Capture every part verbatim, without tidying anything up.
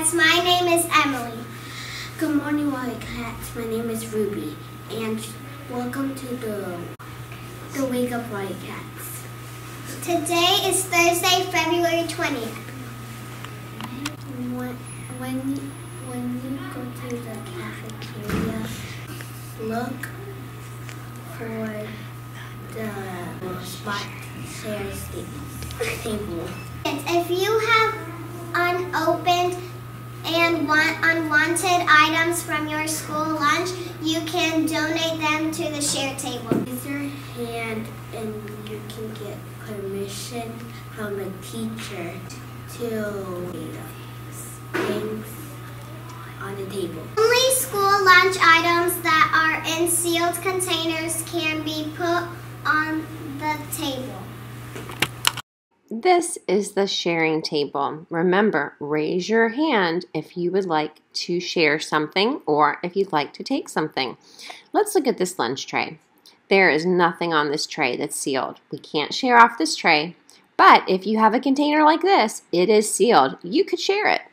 Cats. My name is Emily. Good morning, Wildcats. My name is Ruby, and welcome to the the Wake Up Wildcats. Today is Thursday, February twentieth. When when you, when you go to the cafeteria, look for the spot chairs table. If you have unopened and want unwanted items from your school lunch, you can donate them to the share table. Raise your hand and you can get permission from a teacher to things on the table. Only school lunch items that are in sealed containers can be put on the table. This is the sharing table. Remember, raise your hand if you would like to share something or if you'd like to take something. Let's look at this lunch tray. There is nothing on this tray that's sealed. We can't share off this tray, but if you have a container like this, it is sealed. You could share it.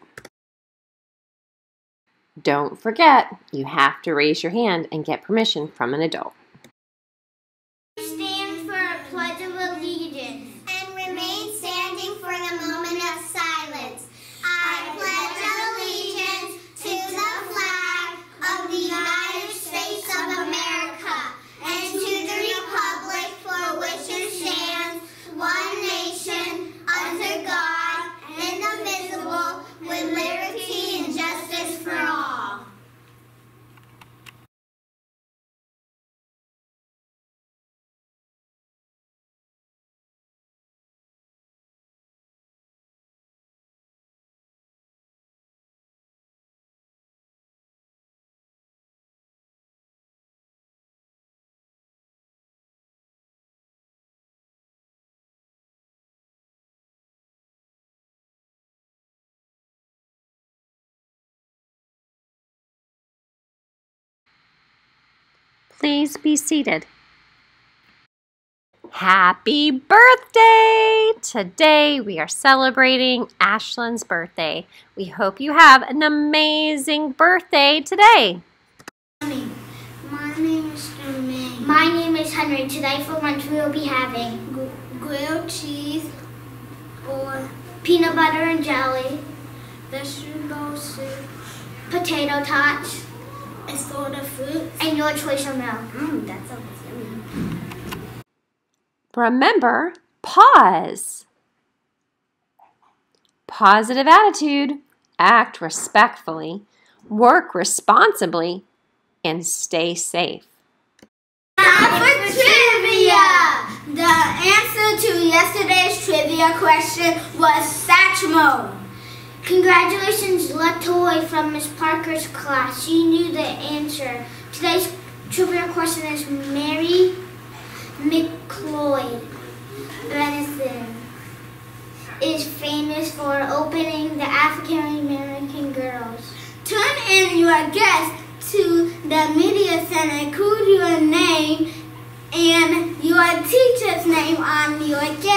Don't forget, you have to raise your hand and get permission from an adult. Stand for a pledge of allegiance and remain standing for the moment of silence. I pledge allegiance to the flag of the United States of America and to the republic for which it stands, one nation, under God, indivisible, with liberty and justice for all. Please be seated. Happy birthday! Today we are celebrating Ashlyn's birthday. We hope you have an amazing birthday today. My name is Jermaine. My name is Henry. Today for lunch we will be having grilled cheese or peanut butter and jelly, vegetable soup, potato tots, assorted fruits, and your choice of milk. Mmm, that sounds yummy. Remember, pause. Positive attitude, act respectfully, work responsibly, and stay safe. Time for trivia! The answer to yesterday's trivia question was Satchmo. Congratulations, Latoy from Miss Parker's class. She knew the answer. Today's trivia question is Mary McLeod Benson is famous for opening the African American Girls. Turn in your guess to the media center. Include your name and your teacher's name on your guess.